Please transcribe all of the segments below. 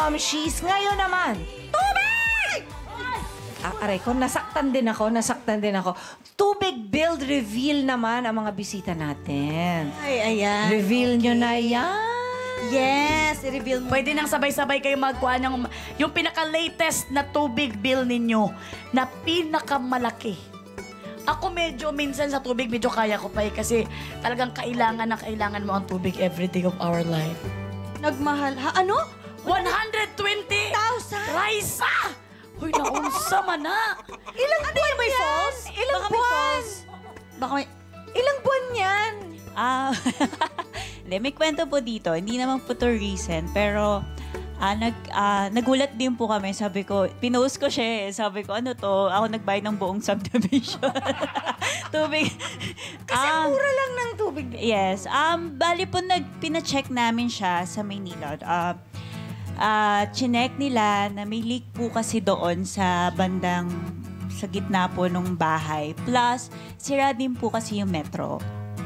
Momshies. Ngayon naman, tubig! Aray ko, nasaktan din ako. Tubig build reveal naman ang mga bisita natin. Ay, ayan. Reveal nyo na yan. Yes, i-reveal mo. Pwede nang sabay-sabay kayo magkuha ng yung pinaka-latest na tubig bill ninyo na pinakamalaki. Ako medyo minsan sa tubig medyo kaya ko pa kasi talagang kailangan na kailangan mo ang tubig every day of our life. Nagmahal. Ha? Ano? 120,000! Raisa! Hoy, naunsa man na! Ilang buwan may falls? Ilang buwan? Baka may... Ilang buwan yan? Hindi, may kwento po dito. Hindi naman po to recent, pero nagulat din po kami. Sabi ko, pinost ko siya eh. Sabi ko, ano to? Ako nagbayad ng buong subdivision. Tubig. Kasi mura lang ng tubig. Yes. Bali po, pina-check namin siya sa Maynila. Chinek nila na may leak po kasi doon sa bandang sa gitna po ng bahay. Plus, sira din po kasi yung metro.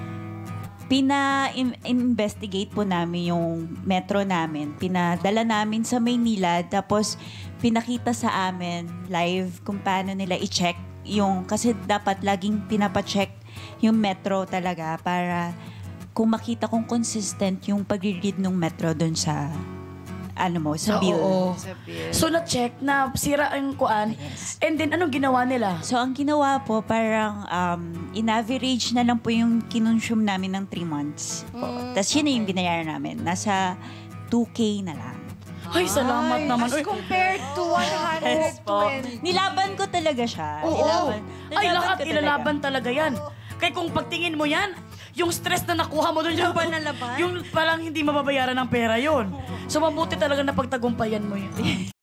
Pina-investigate po namin yung metro namin. Pinadala namin sa Maynila. Tapos, pinakita sa amin live kung paano nila i-check yung... Kasi dapat laging pinapacheck yung metro talaga para kung makita kung consistent yung pag-read ng metro dun sa... sa bill. Oo. So, na-check na sira ang kuan. Yes. And then, anong ginawa nila? So, ang ginawa po, parang in-average na lang po yung kinonsume namin ng 3 months. Tapos yun na yung binayaran namin. Nasa 2K na lang. Ay, salamat naman. As compared to 120. Nilaban ko talaga siya. Oo. Ay, Nilaban lahat ko ilalaban talaga yan. Kaya kung pagtingin mo yan, yung stress na nakuha mo doon, yung parang hindi mababayaran ng pera yon. So, mabuti talaga na pagtagumpayan mo yun.